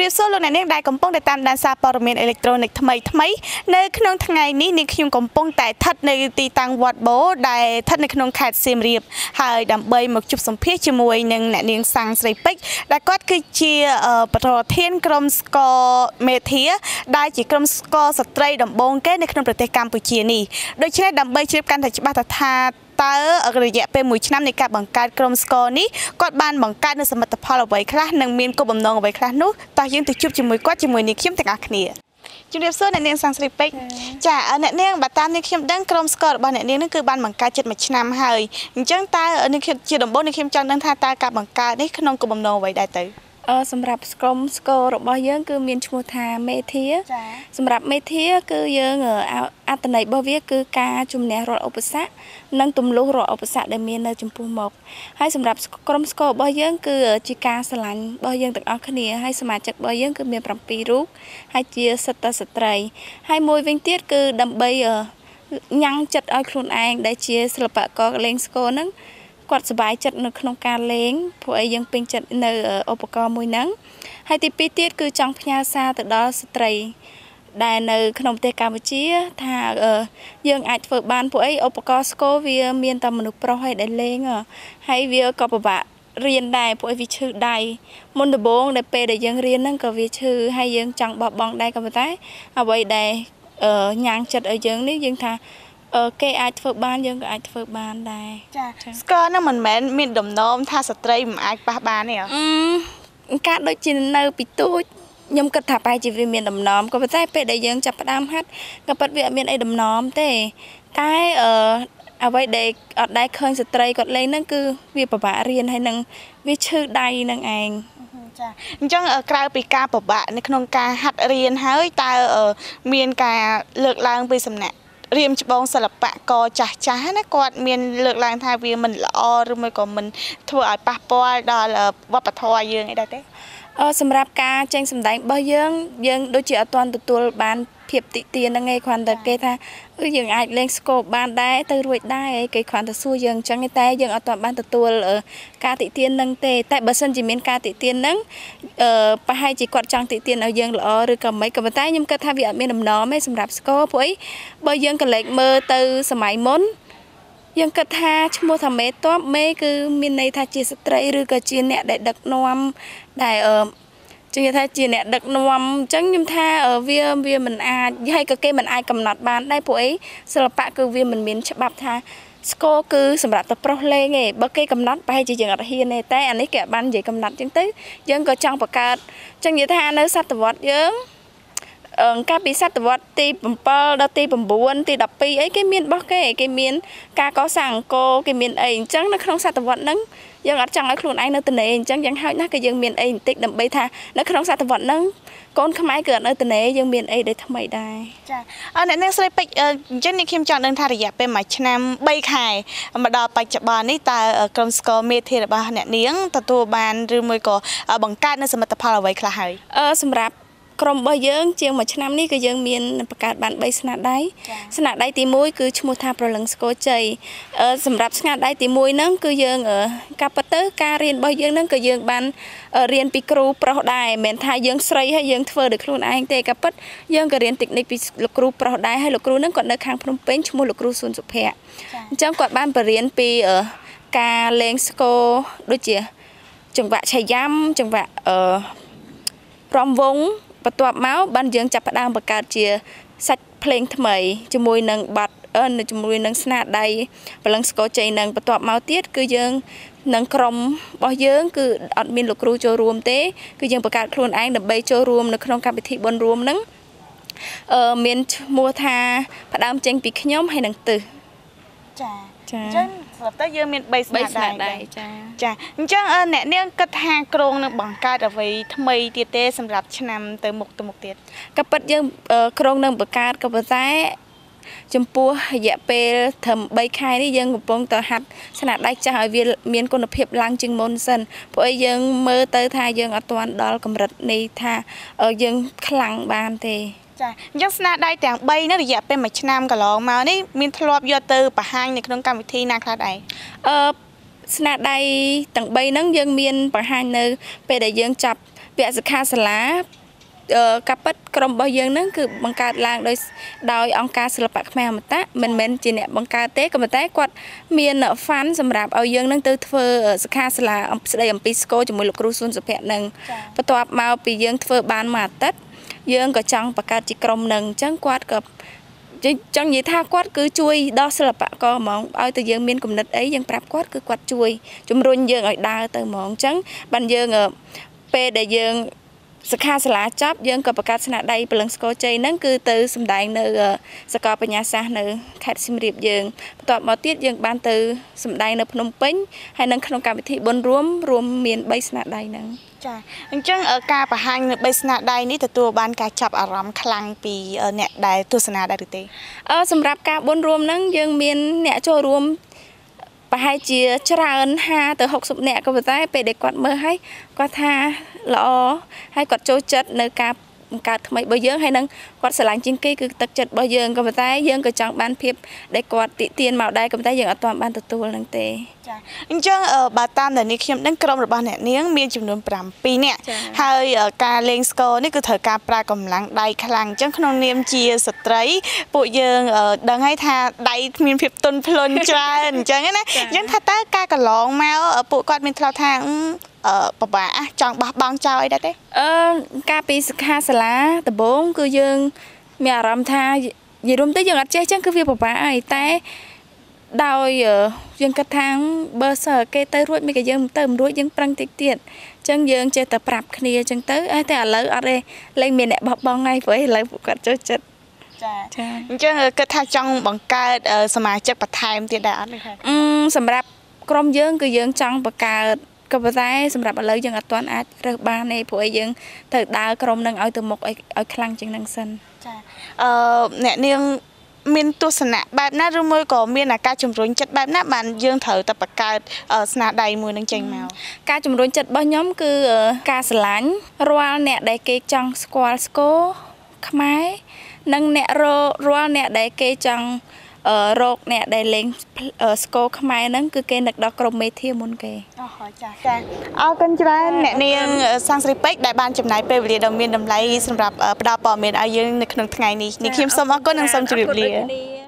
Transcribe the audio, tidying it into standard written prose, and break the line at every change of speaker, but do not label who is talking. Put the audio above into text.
รียบโซโลนั่นเองได้กำปงแต่ตามด้านซาปอร์เมนอิเล็กทรอนิกส์ทำไมในขนมทั้งไงนี้ในขยมกำปงแต่ทัดในตีตังวัดโบได้ทัดในขนมขาดเสียมเรียบหายดำใบหมกจุบสมเพชจมวยหนึ่งนั่นเองสังสไรปิกได้ก็คือเชียปตทเทียนกรมสกอเมเทียได้จีกรมสกอสตรีดำบงแก่ในขนมประเทศกัมพูชีนี่โดยเฉพาะดำใบเชื่อการถัดบัตรธาตาระยะเป็นมวยชนะในการบังการกรมสกอนี้ก็บานบังการในสมรรถภาพเอาไว้คลาหนึ่งมีนก็บ่มนองเอาไว้คลานู้ต่อยังติดจุบจมวยก็จมวยนี่เข้มแต่งอักเนียจุดเรียบโซ่ในเนียงสังสริปิกจ่าในเนียงบัตรตามในเข้มดังกรมสกอบ้านในเนียงนั่นคือบานบังการจัดมาชนะให้จังตาในเข้มจีดมบในเข้มจังดังท่าตาการบังการนี่ขนมก็บ่มนองไว้ได้ตื่
สำหรับกรมสกอร์របស់យើងគឺមានឈ្មោះថាមេធាសម្រាប់មេធាគឺយើងអត្តន័យរបស់វាគឺការជំនះរាល់ឧបសគ្គនិងទម្លុះរាល់ឧបសគ្គដែលមាននៅចំពោះមុខហើយសម្រាប់ក្រុមស្កអរបស់យើងគឺជាការស្រឡាញ់របស់យើងទាំងអស់គ្នាហើយសមាជិករបស់យើងគឺមាន7រូបហើយជាសិទ្ធិស្ត្រីហើយមួយវិញទៀតគឺដើម្បីញ៉ាំងចិត្តឲ្យខ្លួនឯងដែលជាសិល្បករលេងស្គរហ្នឹងគាត់សប្បាយចិត្តនៅក្នុងការលេងព្រោះអីយើងពេញចិត្តនៅឧបករណ៍មួយហ្នឹងហើយទី2ទៀតគឺចង់ផ្ញើសារទៅដល់ស្ត្រីដែលនៅក្នុងប្រទេសកម្ពុជាថាយើងអាចធ្វើបានព្រោះអីឧបករណ៍ស្គរវាមានតែមនុស្សប្រុសឯដែលលេងហើយវាក៏ពិបាករៀនដែរព្រោះវាឈឺដៃមុនដំបូងដែលពេលដែលយើងរៀនហ្នឹងក៏វាឈឺហើយយើងចង់បោះបង់ដែរក៏ប៉ុន្តែអ្វីដែលញ៉ាំងចិត្តឲ្យយើងនេះយើងថាគេអាចធ្វើបានយើងក៏អាចធ្វើបានដែរ
ចាស្គរហ្នឹងមិនមែនមានដំណំថាស្ត្រីមិនអាចប៉ះបានទេ
ការដូចជានៅពីទូចខ្ញុំគិតថាបែរជាវាមានដំណំក៏ប៉ុន្តែពេលដែលយើងចាប់ផ្ដើមហាត់ក៏ពិតវាអត់មានអីដំណំទេតែអ្វីដែលអត់ដែលឃើញស្ត្រីគាត់លេងហ្នឹងគឺវាពិបាករៀនហើយនឹងវាឈឺដៃនឹងឯង
ចាអញ្ចឹងក្រៅពីការពិបាកនៅក្នុងការហាត់រៀនហើយតើមានការលើកឡើងពីសំណាក់រៀមច្បងសិល្បករចាស់ណាគាត់មានលើកឡើងថាវាមិនល្អឬមួយក៏មិនធ្វើឲ្យប៉ះពាល់ដល់វប្បធម៌យើងអីដែរទេ
សម្រាប់ការចេញសម្ដែងរបស់យើងដូចជាអត់ទាន់ទទួលបានភាពតិទៀនហ្នឹងឯងគ្រាន់តែគេថាយើងអាចលេងស្គរបានដែរទៅរួចដែរឯងគេគ្រាន់តែសួរយើងអញ្ចឹងតែយើងអត់ទាន់បានទទួលការតិទៀនហ្នឹងទេតែបើសិនជាមានការតិទៀនហ្នឹងប្រហែលជាគាត់ចង់តិទៀនឲ្យយើងល្អឬក៏មិនក៏ប៉ុន្តែខ្ញុំគិតថាវាអត់មានដំណំទេសម្រាប់ស្គរព្រោះអីបើយើងក៏លេចមើលទៅសម័យមុនយើងគិតថាឈ្មោះថាមេតបមេគឺមានន័យថាជាស្ត្រីឬក៏ជាអ្នកដែលដឹកនាំដែលជឿថាជាអ្នកដឹកនាំអញ្ចឹងខ្ញុំថាវាមិនអាចហើយក៏គេមិនអាចកំណត់បានដែរព្រោះអីសិល្បៈគឺវាមិនមានច្បាប់ថាស្គរគឺសម្រាប់តែប្រុសលេងឯងបើគេកំណត់ប្រហែលជាយើងអត់ហ៊ានទេតែអានេះគេអត់បាននិយាយកំណត់អញ្ចឹងទៅយើងក៏ចង់បង្កើតអញ្ចឹងនិយាយថានៅសតវត្សយើងកាលពីសតវត្សទី7ដល់ទី9ទី12អីគេមានរបស់គេមានការកសាងអង្គរគេមានអីអញ្ចឹងនៅក្នុងសតវត្សហ្នឹងយើងអត់ចង់ឲ្យខ្លួនឯងនៅត្នេអញ្ចឹងយ៉ាងហោចណាស់ក៏យើងមានអីបន្តិចដើម្បីថានៅក្នុងសតវត្សហ្នឹងកូនខ្មែរគឺអត់នៅត្នេយើងមានអីដែលថ្មីដែរ
ចាអ្នកនាងស្រីពេជ្រអញ្ចឹងនេះខ្ញុំចង់ដឹងថារយៈពេលមួយឆ្នាំ3ខែមកដល់បច្ចុប្បន្ននេះតើក្រុមស្គរមេធារបស់អ្នកនាងទទួលបានឬមួយក៏បង្កើតនៅសមិទ្ធផលអ្វីខ្លះហើយ
សម្រាប់ក្រុមរបស់យើងជាងមួយឆ្នាំនេះគឺយើងមានបង្កើតបាន3ស្នាដៃស្នាដៃទី1គឺឈ្មោះថាប្រលឹងស្គរជ័យសម្រាប់ស្នាដៃទី1ហ្នឹងគឺយើងការពិតទៅការរៀនរបស់យើងហ្នឹងក៏យើងបានរៀនពីគ្រូប្រុសដែរមិនមែនថាយើងស្រីហើយយើងធ្វើដោយខ្លួនឯងទេការពិតយើងក៏រៀនតិចនិចពីលោកគ្រូប្រុសដែរហើយលោកគ្រូហ្នឹងគាត់នៅខាងភ្នំពេញឈ្មោះលោកគ្រូសួនសុភ័ក្រអញ្ចឹងគាត់បានបរៀនពីការលេងស្គរដូចជាចង្វាក់ឆៃយ៉ាំចង្វាក់រំវងបន្ទាប់មកបានយើងចាប់ផ្ដើមបង្កើតជាសាច់ភ្លេងថ្មីជាមួយនឹងបាត់ជាមួយនឹងស្នាដៃប្រលឹងស្គរជ័យនឹងបន្ទាប់មកទៀតគឺយើងនឹងក្រុមរបស់យើងគឺអត់មានលោកគ្រូចូលរួមទេគឺយើងបង្កើតខ្លួនឯងដើម្បីចូលរួមនៅក្នុងកម្មវិធីបុណ្យរួមហ្នឹងមានឈ្មោះថាផ្ដើមចេញពីខ្ញុំហើយនឹងទឹះ
ចាអញ្ចឹងស្រាប់តែយើងមាន3ស្នាដៃចាអញ្ចឹងអ្នកនាងគិតថាក្រុងនឹងបង្កើតអ្វីថ្មីទៀតទេសម្រាប់ឆ្នាំទៅមុខទៀត
ក៏ពិតយើងក្រុងនឹងបង្កើតក៏ប៉ុន្តែចំពោះរយៈពេលត្រឹម3ខែនេះយើងកំពុងតែហាត់ស្នាដៃចាស់ឲ្យវាមានគុណភាពឡើងជាងមុនសិនព្រោះយើងមើលទៅថាយើងអត់ទាន់ដល់កម្រិតនេះថាយើងខ្លាំងបានទេ
ចាអញ្ចឹងស្នាដៃទាំង3នេះរយៈពេល1ឆ្នាំកន្លងមកនេះមានធ្លាប់យកទៅបង្ហាញនៅក្នុងកម្មវិធីណាខ្លះដែរ
ស្នាដៃទាំង3ហ្នឹងយើងមានបង្ហាញនៅពេលដែលយើងចាប់ពពាក់សិក្ខាសាលាកាពិតក្រុមរបស់យើងហ្នឹងគឺបង្កើតឡើងដោយអង្គការសិល្បៈខ្មែរអមតៈមិនមែនជាអ្នកបង្កើតទេក៏ប៉ុន្តែគាត់មាន fund សម្រាប់ឲ្យយើងហ្នឹងទៅធ្វើសិក្ខាសាលាស្ដីអំពីស្គរជាមួយលោកគ្រូសួនសុភ័ក្រហ្នឹងបន្ទាប់មកពីយើងធ្វើបានមួយអាទិត្យយើងក៏ចង់បង្កើតជាក្រុមហ្នឹងអញ្ចឹងគាត់ក៏ចង់និយាយថាគាត់គឺជួយដល់សិល្បករហ្មងឲ្យតែយើងមានគំនិតអីយើងប្រាប់គាត់គឺគាត់ជួយជំរុញយើងឲ្យដើរទៅហ្មងអញ្ចឹងបានយើងពេលដែលយើងសិក្ខាសាលាចប់យើងក៏បង្កើតស្នាដៃព្រលឹងស្គរជ័យហ្នឹងគឺទៅសម្ដែងនៅសាកលបញ្ញាសាស្ត្រនៅខេត្តសៀមរាបយើងបន្ទាប់មកទៀតយើងបានទៅសម្ដែងនៅភ្នំពេញហើយនៅក្នុងកម្មវិធីបុណ្យរួមមាន3ស្នាដៃហ្នឹង
ចាអញ្ចឹងការបង្ហាញនៅ3ស្នាដៃនេះទទួលបានការចាប់អារម្មណ៍ខ្លាំងពីអ្នកដែលទស្សនាដែរឬទេ
សម្រាប់ការបុណ្យរួមហ្នឹងយើងមានអ្នកចូលរួមប្រហែលជាច្រើន50ទៅ60នាក់ក៏ប៉ុន្តែពេលដែលគាត់មើលហើយគាត់ថាល្អហើយគាត់ចូលចិត្តនៅការបង្កើតថ្មីរបស់យើងហើយនឹងគាត់ស្រឡាញ់ជាងគេគឺទឹកចិត្តរបស់យើងក៏ប៉ុន្តែយើងក៏ចង់បានភាពដែលគាត់ទាក់ទាញមកដែរក៏ប៉ុន្តែយើងអត់ទាន់បានទទួលនឹងទេ
ចាអញ្ចឹងបើតាមដែលនេះខ្ញុំដឹងក្រុមរបស់អ្នកនាងមានចំនួន7នាក់ហើយការលេងស្គរនេះគឺត្រូវការប្រើកម្លាំងដៃខ្លាំងអញ្ចឹងក្នុងនាមជាស្ត្រីពួកយើងដឹងហើយថាដៃមានភាពទន់ភ្លន់ច្រើនអញ្ចឹងណាអញ្ចឹងថាតើការកន្លងមកពួកគាត់មានធ្លាប់ថាបបាចង់បោះបង់ចោលអីដែរទេ
ការពីសិក្ខាសាលាដំបូងគឺយើងមានអារម្មណ៍ថានិយាយរួមទៅយើងអត់ចេះអញ្ចឹងគឺវាបបាអីតែដោយយើងគិតថាបើសិនគេទៅរួចមិនក៏យើងទៅមិនរួចយើងប្រឹងតិចទៀតអញ្ចឹងយើងចេះតែប្រាប់គ្នាអញ្ចឹងទៅតែឥឡូវអត់ទេលែងមានអ្នកបោះបង់ហើយព្រោះឥឡូវពួកគាត់ចូលចិត្ត
ចាអញ្ចឹងគិតថាចង់បង្កើតសមាជិកបន្ថែមទៀតដែរអត់ទេ
សម្រាប់ក្រុមយើងគឺយើងចង់បង្កើតក៏ប៉ុន្តែសម្រាប់ឥឡូវយើងអត់ទាន់អាចរើសបានទេព្រោះយើងត្រូវដើរក្រុមនឹងឲ្យទៅមុខឲ្យខ្លាំងជាងនឹងសិន
ចាអ្នកនាងមានទស្សនៈបែបណាឬមួយក៏មានការជំរុញចិត្តបែបណាបានយើងត្រូវតែបង្កើតស្នាដៃមួយនឹងចេញមក
ការជំរុញចិត្តរបស់ខ្ញុំគឺការស្រឡាញ់រាល់អ្នកដែលគេចង់ស្គាល់ស្គរខ្មែរនិងអ្នករាល់អ្នកដែលគេចង់រោគអ្នកដែលលេងស្គរខ្មែរហ្នឹងគឺគេនឹកដល់ក្រុមមេធាមុនគេ
ចាអរគុណច្រើនអ្នកនាងសាំងស្រីពេជ្រដែលបានចំណាយពេលវេលាដ៏មានតម្លៃសម្រាប់ផ្ដល់ព័ត៌មានឲ្យយើងនៅក្នុងថ្ងៃនេះខ្ញុំសូមអរគុណនិងសូមជម្រាបលា